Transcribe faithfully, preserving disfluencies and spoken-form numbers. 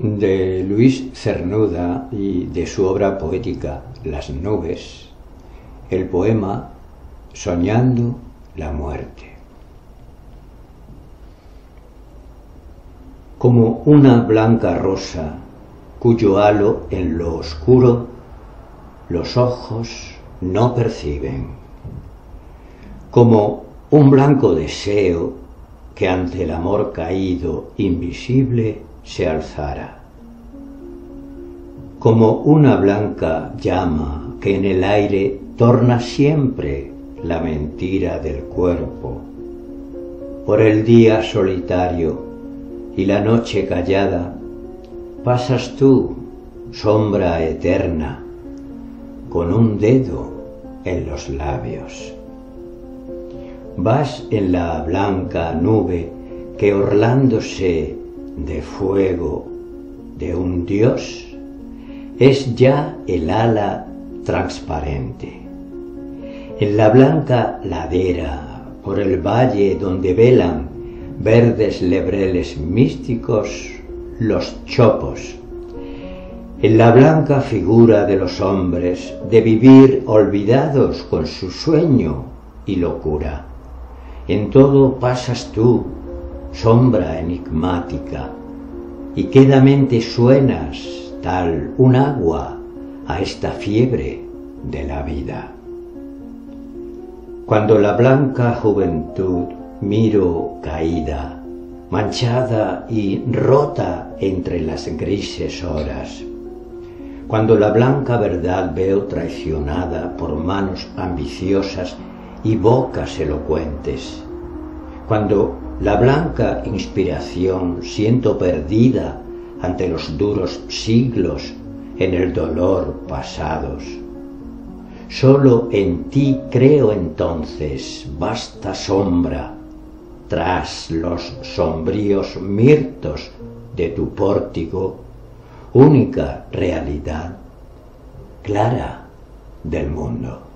De Luis Cernuda y de su obra poética Las nubes, el poema Soñando la muerte. Como una blanca rosa cuyo halo en lo oscuro los ojos no perciben, como un blanco deseo que ante el amor caído invisible se alzara, como una blanca llama que en el aire torna siempre la mentira del cuerpo, por el día solitario y la noche callada, pasas tú, sombra eterna, con un dedo en los labios. Vas en la blanca nube que orlándose de fuego de un dios es ya el ala transparente. En la blanca ladera, por el valle donde velan verdes lebreles místicos los chopos, en la blanca figura de los hombres de vivir olvidados con su sueño y locura, en todo pasas tú, sombra enigmática, y quedamente suenas tal un agua a esta fiebre de la vida. Cuando la blanca juventud miro caída, manchada y rota entre las grises horas, cuando la blanca verdad veo traicionada por manos ambiciosas y bocas elocuentes, cuando la blanca inspiración siento perdida ante los duros siglos en el dolor pasados, sólo en ti creo entonces, vasta sombra, tras los sombríos mirtos de tu pórtico, única realidad clara del mundo.